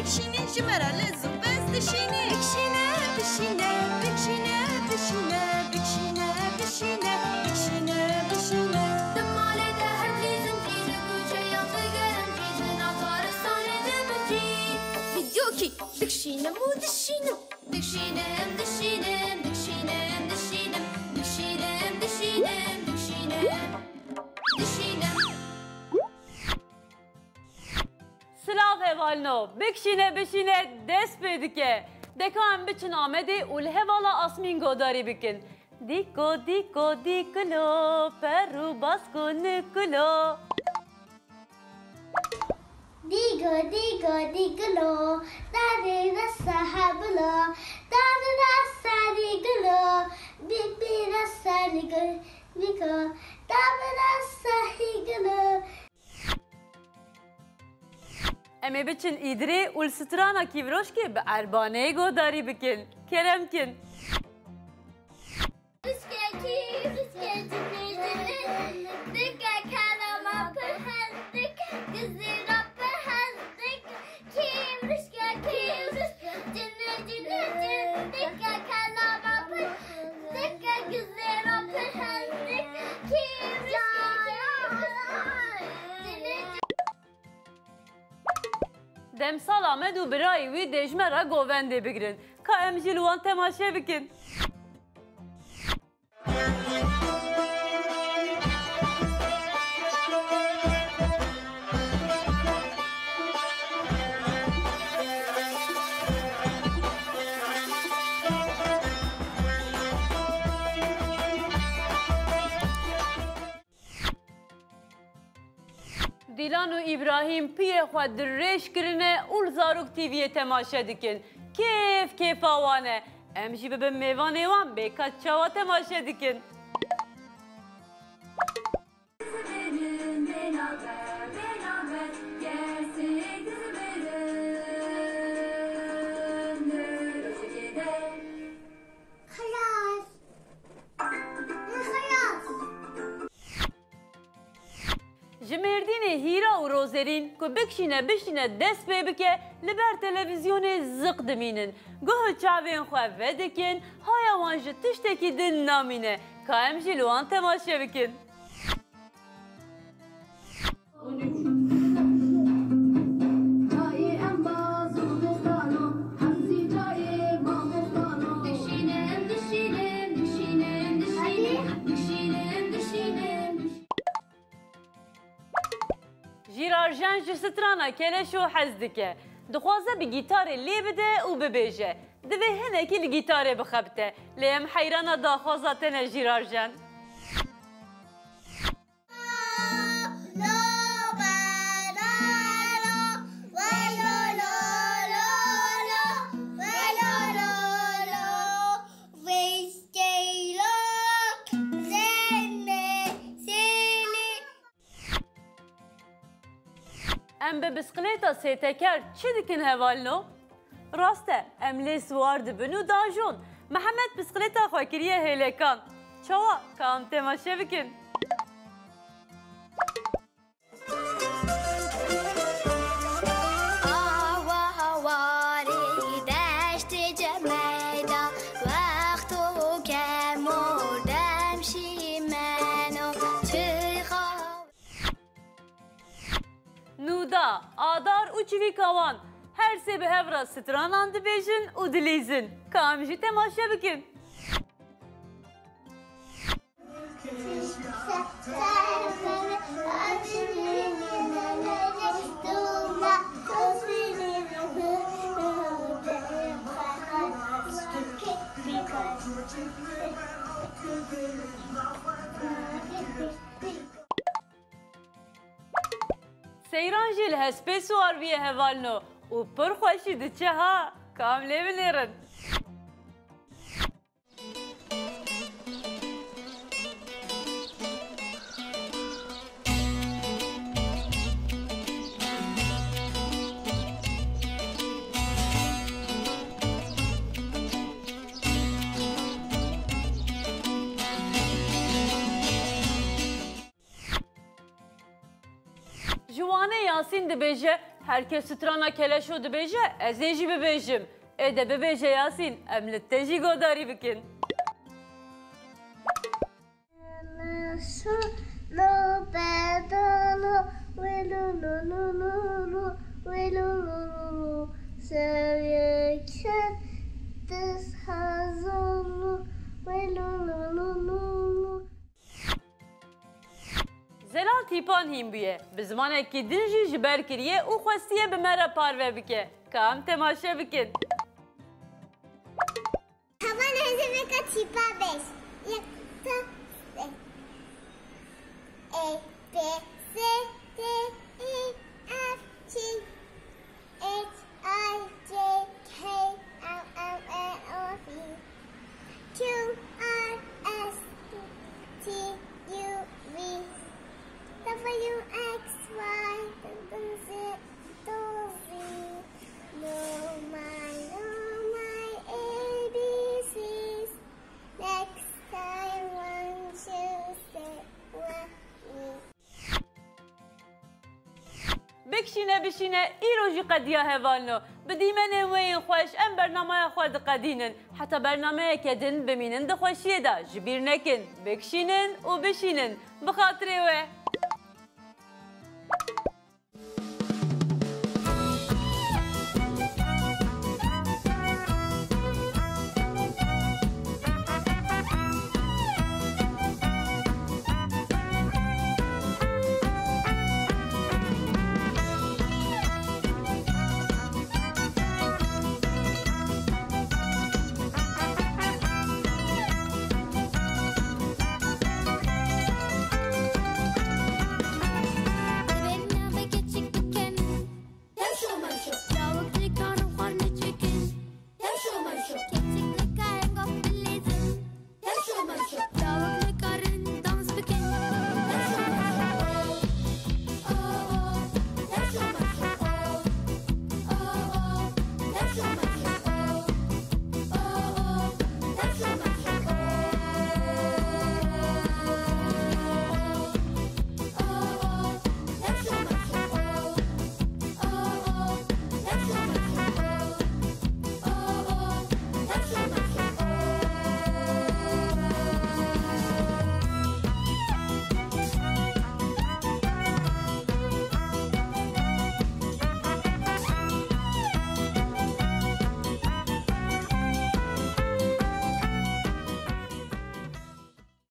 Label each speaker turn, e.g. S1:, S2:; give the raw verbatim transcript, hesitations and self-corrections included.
S1: بکشینه جمره لزو بس دشینه بکشینه بشینه بکشینه بشینه بکشینه بشینه بکشینه بشینه دماله ده هر خیزن خیزه کوچه یا بگرم خیزه ناتارستانه ده بجی بیدیوکی بکشینه مو دشینه دشینم دشینم دشینم دشینم دشینم دشینم دشینم دشینم
S2: سلاغ هوالنو بکشینه بشینه دست بدکه دکان بچن آمده اول هوالا آسمین گوداری بکن دیکو دیکو دیکلو پرو باسکو نکلو
S3: دیگو دیگو دیگلو داری رسا حبلو داری رسا دیگلو بی بی رسا دیگلو بیکو داری رسا دیگلو
S2: امی بچن ایدری اول سترانا کیوروش که به اربانه گوداری بکن کرم کن
S3: بسکتی بسکتی نیزنی دکه کلامه پرهن دکه گزیرا پرهن دکه کیم رشکه کیم رشکه جنه جنه جنه دکه کلامه پرهن دکه گزیرا پرهن دکه کیم
S2: دم سال آمد و برای وی دجمه را گوونده بگرن که ام جلوان تماشه بکن دیلان و ابراهیم پیه خود درش کرنه اول زاروک تیویه تماشه دکن کیف کیف آوانه ام جی به میوانه وان بیکات چاوا تماشه دکن جمردین هیرا و روزرین که بکشینه بشینه دست بی بکه لبر تلویزیون زق دمینن گوه چاوین خواه ودکن های وانج تشتکی دن نامینه که هم جلوان تماشه بکن جیرارجان جی سترانا کلش و حز دکه دخوازه به گیتار لی بده و ببیجه دوی هنکی لگیتار بخبته لیم حیرانا داخوازه تنه جیرارجان ام به بسکلیتا سیتکر چی دکن هوالنو؟ راسته ام لی سوار دبنو داجون محمد بسکلیتا خواکریه هیلکان چوا کام تماشه بکن نودا آدار و چوی کاوان هر سه به هفرا سترانان دبیجن و دلیزن کامجی تماشه بکن سیران جیل هسپی سوار بیه هوالنو و پر خوشی دچه ها کامله بنیرن جوانه یاسین دبیجه herkes strana keleşo dibêje ez ê jî bibêjim. Ê de bibêje Yasîn em li te jî godarî bikin. Zelal tîpan hîn bûye. Bi zimanekî din jî ji ber kiriye û xwestiye bi me re parve bike. Ka em temaşe bikin.
S3: Hemen hezimeka tipa beş. Yakta E, B, C, D, E, F, G, H, I, J, K, L, M, N, O, P, Q, R, S, T, U, V, W, X, Y, Z, Z, no, my, no, my, A, B, C's. Next time, one, two, three, one, me.
S2: Bikşîne bişîne îro jî qediya hevalno. Bi dîmenên wê yên xweş em bernamaya xwe diqedînin. Heta bernameyeke din bimînin di xweşiyê de ji bîr nekin. Bikşînin û bişînin. Bi xatirê we.